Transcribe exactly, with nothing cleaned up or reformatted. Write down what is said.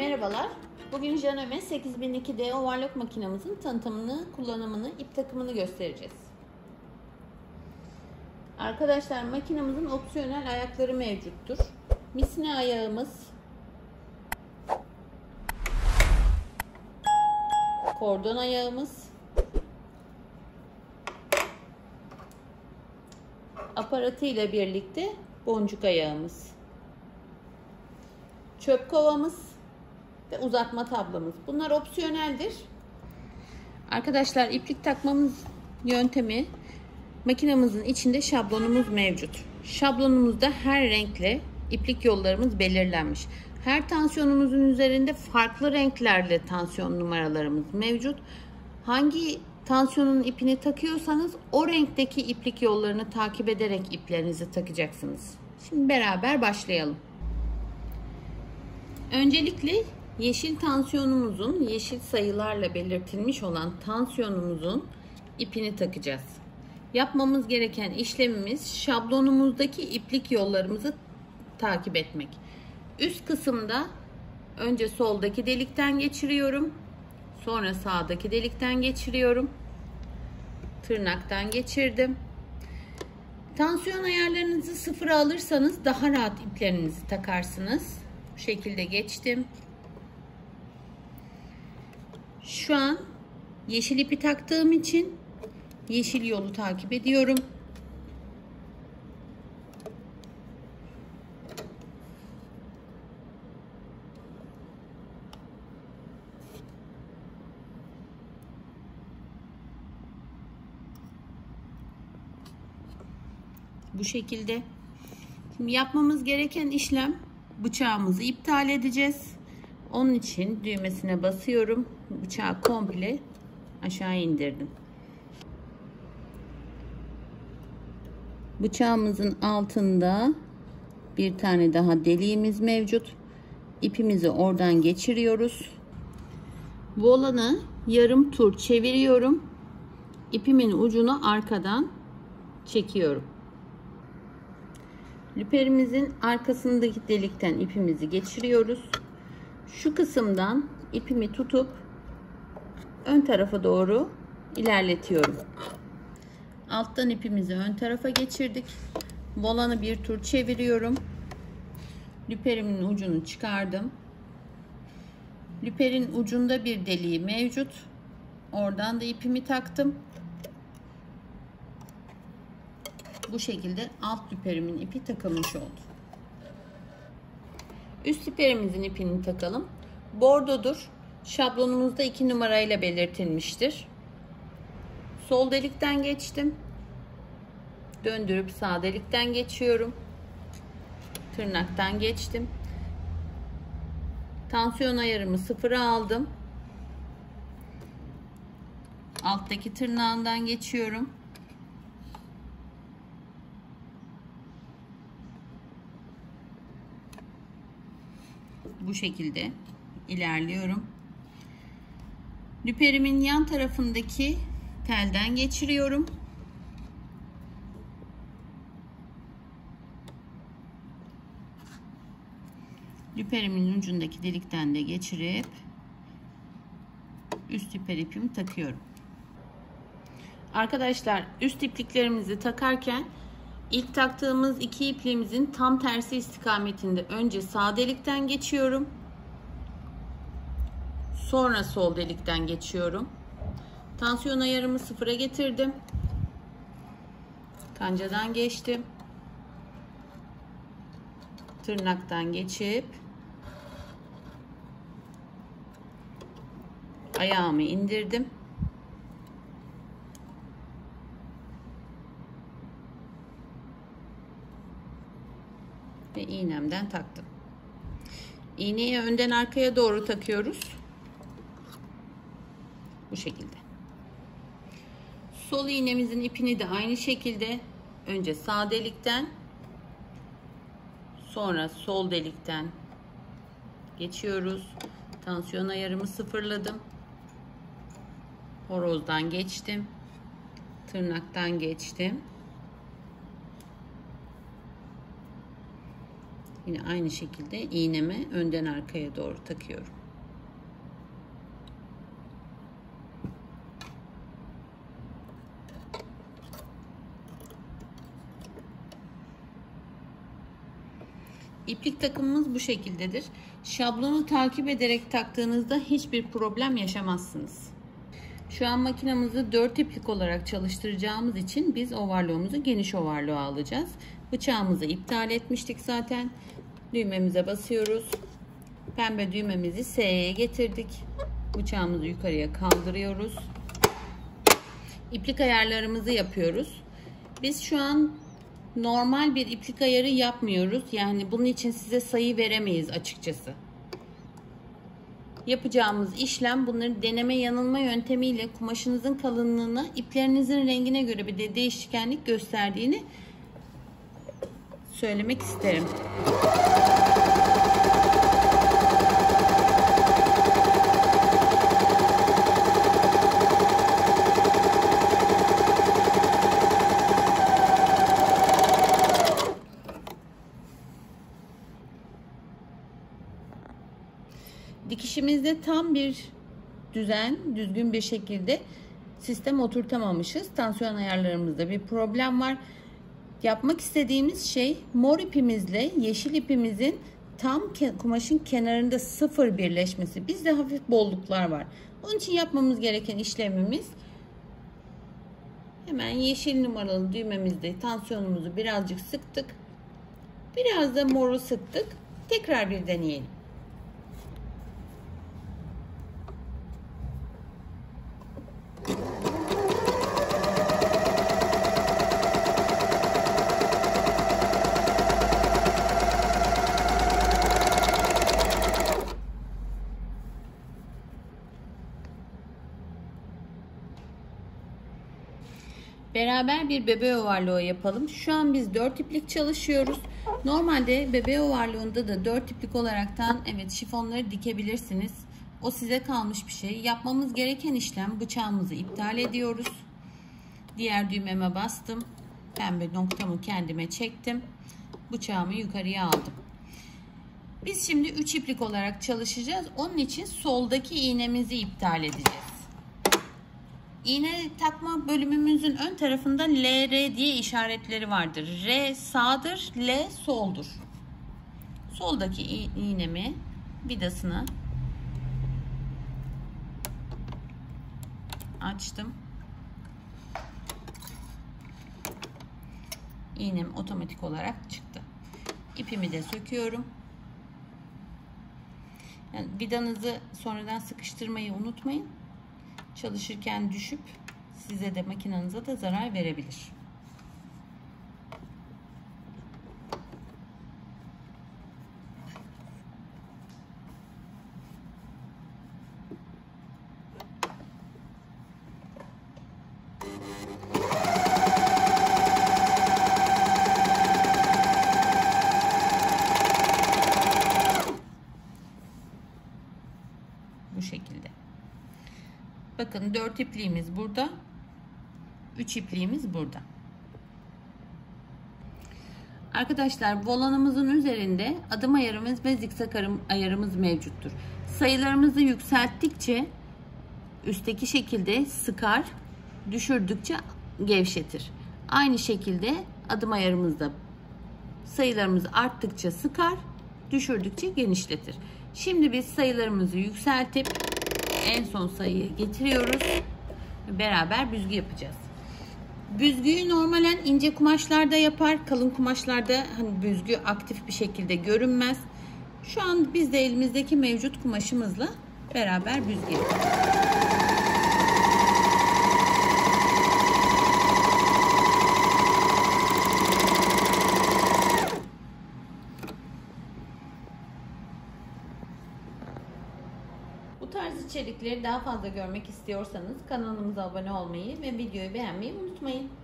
Merhabalar. Bugün Janome sekiz bin iki D overlock makinamızın tanıtımını, kullanımını, ip takımını göstereceğiz. Arkadaşlar makinamızın opsiyonel ayakları mevcuttur. Misine ayağımız, kordon ayağımız, aparatı ile birlikte boncuk ayağımız, çöp kovamız ve uzatma tablamız. Bunlar opsiyoneldir. Arkadaşlar iplik takmamız yöntemi, makinamızın içinde şablonumuz mevcut. Şablonumuzda her renkle iplik yollarımız belirlenmiş. Her tansiyonumuzun üzerinde farklı renklerle tansiyon numaralarımız mevcut. Hangi tansiyonun ipini takıyorsanız o renkteki iplik yollarını takip ederek iplerinizi takacaksınız. Şimdi beraber başlayalım. Öncelikle yeşil tansiyonumuzun, yeşil sayılarla belirtilmiş olan tansiyonumuzun ipini takacağız. Yapmamız gereken işlemimiz şablonumuzdaki iplik yollarımızı takip etmek. Üst kısımda önce soldaki delikten geçiriyorum. Sonra sağdaki delikten geçiriyorum. Tırnaktan geçirdim. Tansiyon ayarlarınızı sıfıra alırsanız daha rahat iplerinizi takarsınız. Bu şekilde geçtim. Şu an yeşil ipi taktığım için yeşil yolu takip ediyorum. Bu şekilde. Şimdi yapmamız gereken işlem, bıçağımızı iptal edeceğiz. Onun için düğmesine basıyorum. Bıçağı komple aşağı indirdim. Bıçağımızın altında bir tane daha deliğimiz mevcut. İpimizi oradan geçiriyoruz. Volanı yarım tur çeviriyorum. İpimin ucunu arkadan çekiyorum. Lüperimizin arkasındaki delikten ipimizi geçiriyoruz. Şu kısımdan ipimi tutup ön tarafa doğru ilerletiyorum. Alttan ipimizi ön tarafa geçirdik. Volanı bir tur çeviriyorum. Lüperimin ucunu çıkardım. Lüperin ucunda bir deliği mevcut. Oradan da ipimi taktım. Bu şekilde alt lüperimin ipi takılmış oldu. Üst lüperimizin ipini takalım. Bordodur. Şablonumuzda iki numarayla belirtilmiştir. Sol delikten geçtim. Döndürüp sağ delikten geçiyorum. Tırnaktan geçtim. Tansiyon ayarımı sıfıra aldım. Alttaki tırnağından geçiyorum. Bu şekilde ilerliyorum. Lüperimin yan tarafındaki telden geçiriyorum. Lüperimin ucundaki delikten de geçirip üst lüper ipimi takıyorum. Arkadaşlar üst ipliklerimizi takarken ilk taktığımız iki ipliğimizin tam tersi istikametinde önce sağ delikten geçiyorum. Sonra sol delikten geçiyorum. Tansiyon ayarımı sıfıra getirdim. Kancadan geçtim. Tırnaktan geçip ayağımı indirdim. Ve iğnemden taktım. İğneyi önden arkaya doğru takıyoruz. Bu şekilde. Sol iğnemizin ipini de aynı şekilde önce sağ delikten sonra sol delikten geçiyoruz. Tansiyon ayarımı sıfırladım. Horozdan geçtim. Tırnaktan geçtim. Yine aynı şekilde iğnemi önden arkaya doğru takıyorum. İplik takımımız bu şekildedir. Şablonu takip ederek taktığınızda hiçbir problem yaşamazsınız. Şu an makinamızı dört iplik olarak çalıştıracağımız için biz overlock'umuzu geniş overlock'a alacağız. Bıçağımızı iptal etmiştik zaten. Düğmemize basıyoruz. Pembe düğmemizi S'ye getirdik. Bıçağımızı yukarıya kaldırıyoruz. İplik ayarlarımızı yapıyoruz. Biz şu an normal bir iplik ayarı yapmıyoruz. Yani bunun için size sayı veremeyiz açıkçası. Yapacağımız işlem, bunları deneme yanılma yöntemiyle kumaşınızın kalınlığına, iplerinizin rengine göre bir de değişkenlik gösterdiğini söylemek isterim. Dikişimizde tam bir düzen, düzgün bir şekilde sistem oturtamamışız. Tansiyon ayarlarımızda bir problem var. Yapmak istediğimiz şey, mor ipimizle yeşil ipimizin tam kumaşın kenarında sıfır birleşmesi. Bizde hafif bolluklar var. Onun için yapmamız gereken işlemimiz, hemen yeşil numaralı düğmemizde tansiyonumuzu birazcık sıktık. Biraz da moru sıktık. Tekrar bir deneyelim. Beraber bir bebe overlock yapalım. Şu an biz dört iplik çalışıyoruz. Normalde bebe overlock'unda da dört iplik olaraktan evet şifonları dikebilirsiniz. O size kalmış bir şey. Yapmamız gereken işlem, bıçağımızı iptal ediyoruz. Diğer düğmeme bastım. Pembe noktamı kendime çektim. Bıçağımı yukarıya aldım. Biz şimdi üç iplik olarak çalışacağız. Onun için soldaki iğnemizi iptal edeceğiz. İğne takma bölümümüzün ön tarafında L R diye işaretleri vardır. R sağdır, L soldur. Soldaki iğnemi vidasını açtım. İğnem otomatik olarak çıktı. İpimi de söküyorum. Yani vidanızı sonradan sıkıştırmayı unutmayın. Çalışırken düşüp size de makinenize de zarar verebilir. Bu şekilde. Bakın dört ipliğimiz burada. üç ipliğimiz burada. Arkadaşlar volanımızın üzerinde adım ayarımız ve zikzak ayarımız mevcuttur. Sayılarımızı yükselttikçe üstteki şekilde sıkar, düşürdükçe gevşetir. Aynı şekilde adım ayarımızda sayılarımız arttıkça sıkar, düşürdükçe genişletir. Şimdi biz sayılarımızı yükseltip en son sayıyı getiriyoruz. Beraber büzgü yapacağız. Büzgüyü normalen ince kumaşlarda yapar. Kalın kumaşlarda hani büzgü aktif bir şekilde görünmez. Şu an biz de elimizdeki mevcut kumaşımızla beraber büzgü yapacağız. Bu tarz içerikleri daha fazla görmek istiyorsanız kanalımıza abone olmayı ve videoyu beğenmeyi unutmayın.